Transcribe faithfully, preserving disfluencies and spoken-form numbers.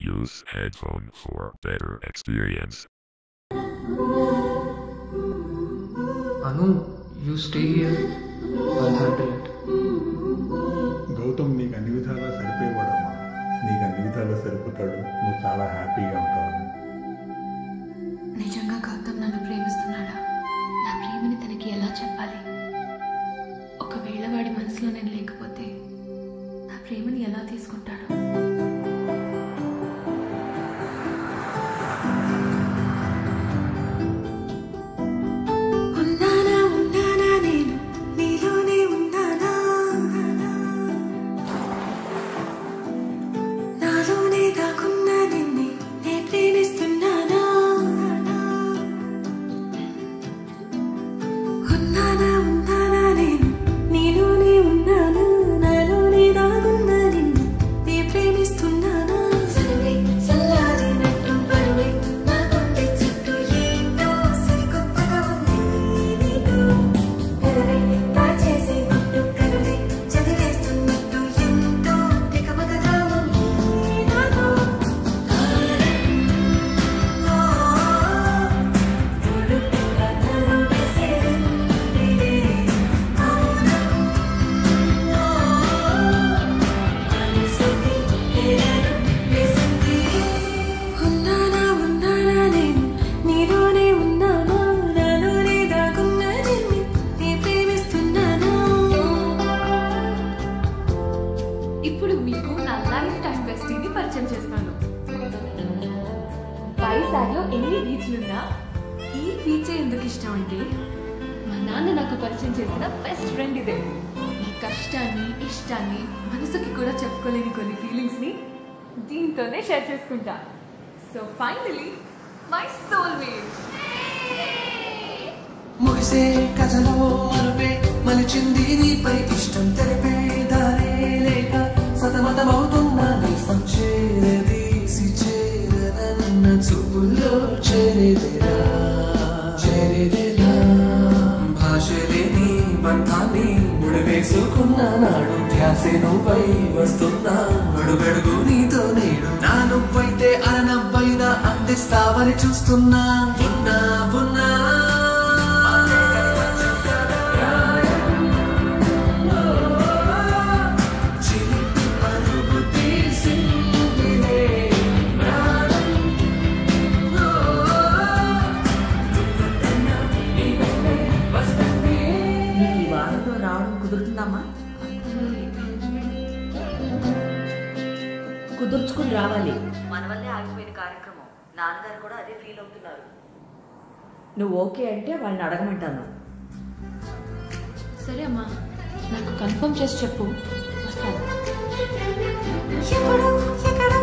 Use headphone for better experience. Anu, you stay here. I'll handle it. Gautam నీకు అన్ని విధాలా సరిపోయేవాడమ్మా. నీకు అన్ని విధాలా సరిపోతాడు. నువ్వు చాలా హ్యాపీగా ఉంటావు. నిజంగా గౌతమ్ నన్ను ప్రేమిస్తున్నాడా? నా ప్రేమని తనకి ఎలా చెప్పాలి? ఒకవేళ వాడి మనసులో నేను లేకపోతే నా ప్రేమని ఎలా తీసుకుంటాడు? ఇప్పుడు మీకు నా లైఫ్ టైం బెస్టీని పరిచయం చేస్తాను. వైజాగ్లో ఎన్ని బీచ్లున్నా ఈ బీచే ఎందుకు ఇష్టం అంటే మా నాన్న నాకు పరిచయం చేసిన బెస్ట్ ఫ్రెండ్ ఇదే. ఈ కష్టాన్ని ఇష్టాన్ని మనసుకి కూడా చెప్పుకోలేని కొన్ని ఫీలింగ్స్ని దీంతోనే షేర్ చేసుకుంటా. So finally my soulmate. ముగిసే కథలో మరుపే మలిచింది నీపై ఇష్టం తెలిపే దారే లేక సతమతమవుతున్నా నీ చేరదీసి చేరదన్న చూపుల్లో చేరేదేరా చేరేదేరా భాష లేని బంధాన్ని ముడివేసుకున్న నాడు ధ్యాసే నువ్వై వస్తున్నా అడుగడుగు నీతో నేడు నా నువ్వైతే అరనవ్వైనా అందిస్తావని చూస్తున్నా ఉన్నా ఉన్నా కుదురుతుందమ్మా? కుదుర్చుకుని రావాలి. మన వల్లే ఆగిపోయిన కార్యక్రమం. నాన్నగారు కూడా అదే ఫీల్ అవుతున్నారు. నువ్వు ఓకే అంటే వాళ్ళని అడగమంటాను. సరే అమ్మా, నాకు కన్ఫర్మ్ చేసి చెప్పు. వస్తాను. ఎప్పుడు ఎక్కడ